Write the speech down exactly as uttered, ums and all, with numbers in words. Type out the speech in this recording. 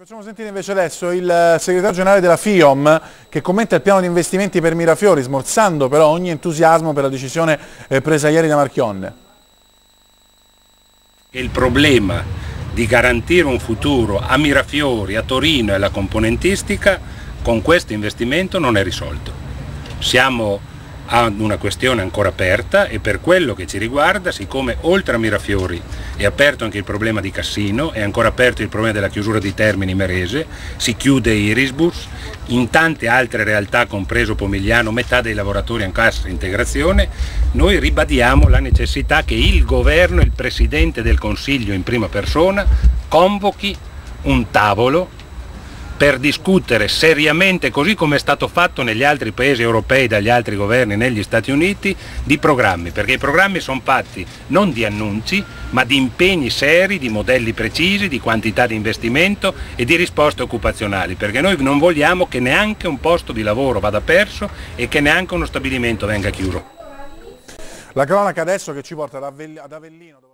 Facciamo sentire invece adesso il segretario generale della FIOM che commenta il piano di investimenti per Mirafiori, smorzando però ogni entusiasmo per la decisione presa ieri da Marchionne. Il problema di garantire un futuro a Mirafiori, a Torino e alla componentistica con questo investimento non è risolto. Siamo a una questione ancora aperta e per quello che ci riguarda, siccome oltre a Mirafiori è aperto anche il problema di Cassino, è ancora aperto il problema della chiusura di Termini Merese, si chiude Irisbus, in tante altre realtà compreso Pomigliano metà dei lavoratori in cassa integrazione, noi ribadiamo la necessità che il governo, il Presidente del Consiglio in prima persona, convochi un tavolo per discutere seriamente, così come è stato fatto negli altri paesi europei dagli altri governi negli Stati Uniti, di programmi, perché i programmi sono fatti non di annunci, ma di impegni seri, di modelli precisi, di quantità di investimento e di risposte occupazionali, perché noi non vogliamo che neanche un posto di lavoro vada perso e che neanche uno stabilimento venga chiuso. La cronaca adesso che ci porta ad Avellino.